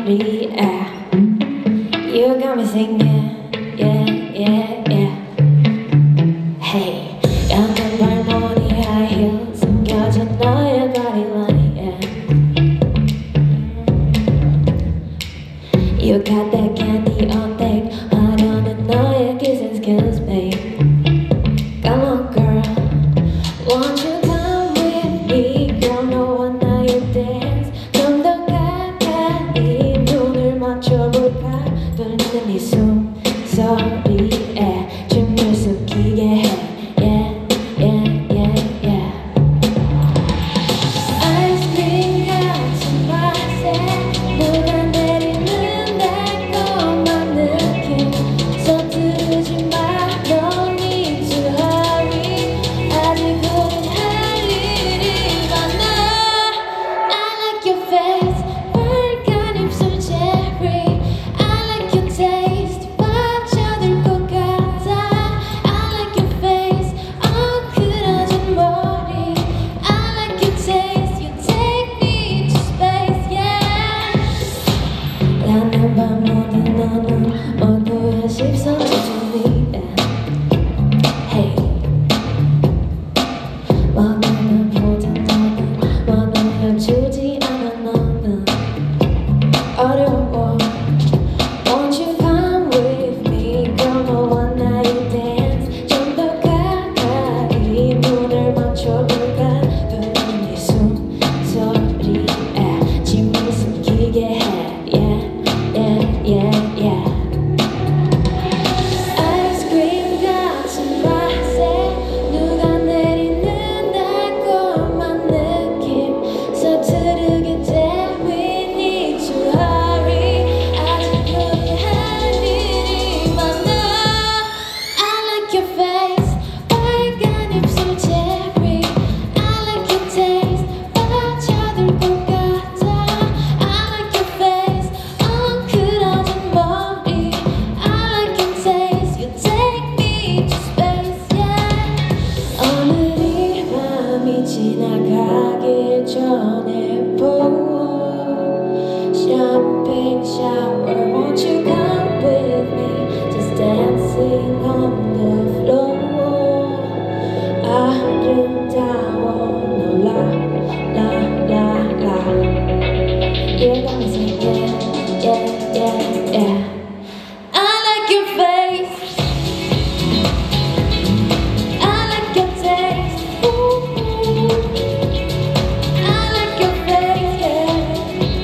sorry, you got me singing, yeah, yeah, yeah. Hey, 깜짝 발머리 high heels 숨겨진 너의 body line, yeah. You got that candy on deck 하려는 너의 kissing skills, babe. Come on, girl, won't you come with me? Girl, 너와 나의 dance 좀 더 가까이 눈을 맞춰볼까? 떨리는 이 숨소리에 춤을 숨기게 해. Yeah, yeah, yeah, yeah. Ice cream 같은 맛에 누가 내리는 달콤한 느낌 서두르지 마, no need to hurry. 아직 우린 할 일이 많아. I like your face, 빨간 입술 cherry. I like your taste, 빠져들 것 같아. I like your face, 엉클어진 머리. I like your taste, you take me to space, yeah. 나는 밤모드 너는 얼굴에 시선 집중이, hey. 원하는 보다 너는 원하면 주지 않아 너는 어려워. Won't you come with me? Girl, 너와 나의 dance 좀 더 가까이 눈을 맞춰볼까? 들리는 이 숨소리에 짐을 숨기게 해. Yeah, yeah, yeah, yeah. Ice cream 같은 맛에 누가 내리는 달콤한 느낌 서투르게 돼. We need to hurry. 아직 우리 할 일이 많아. I like your face, 빨간 입술 cherry. I like your taste, 빠져들 것 같아. I like your face, 엉클어진 머리. I like your taste, you take me to space, yeah. 오늘 이 밤이 지나가기 전에 pour champagne shower. Won't you come with me? Just dancing on the floor. 아름다워 너 la la la la. You got me singing, yeah, yeah, yeah. I like your face, I like your taste, ooh, ooh. I like your face, yeah.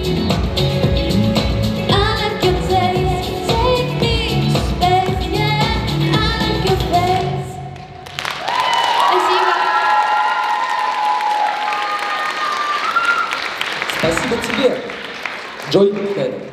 I like your taste, you take me to space, yeah. I like your face. Спасибо. Спасибо тебе, Джой Хэд.